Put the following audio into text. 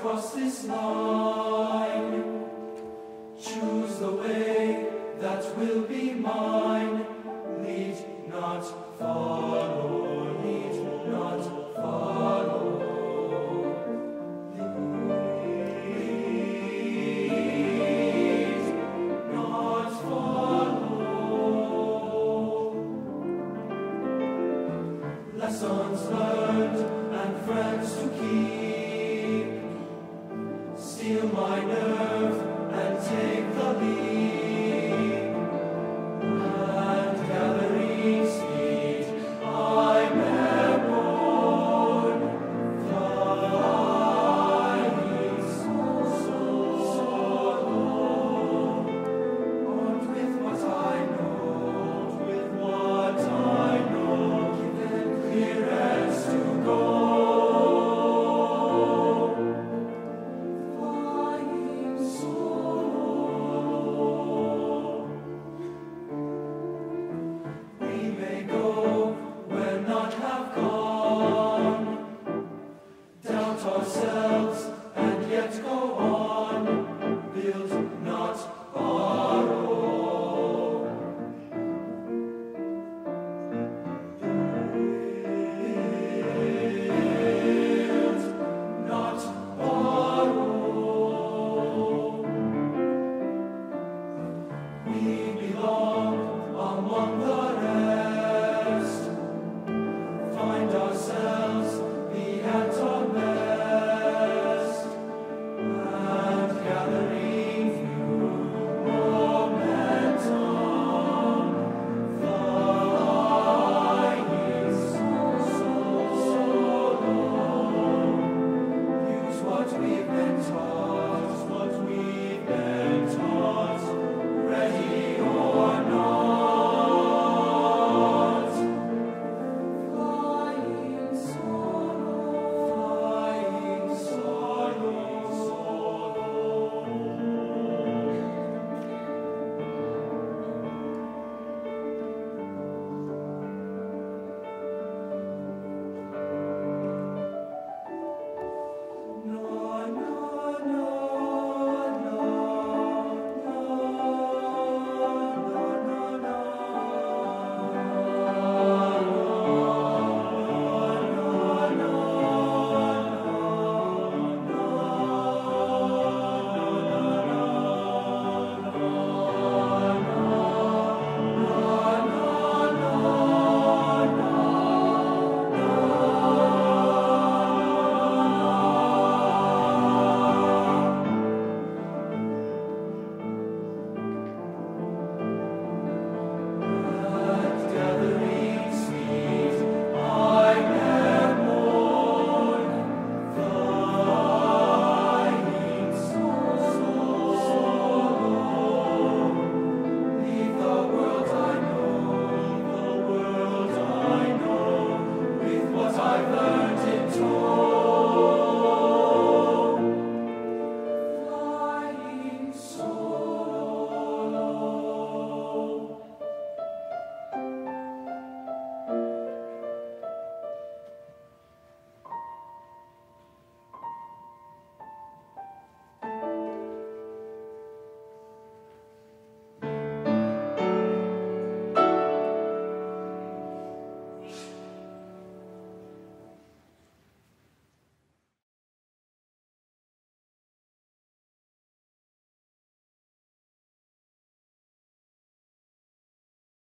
cross this line. Choose the way that will be mine. Lead, not follow. Lead, not follow. Lead, not follow. Lessons learned and friends to keep. Steel my nerve and take the lead. And gathering speed, I'm airborne, flying so low. Armed with what I know, given clearance to go. Flying so low. We may go where none have gone, doubt ourselves and yet go on.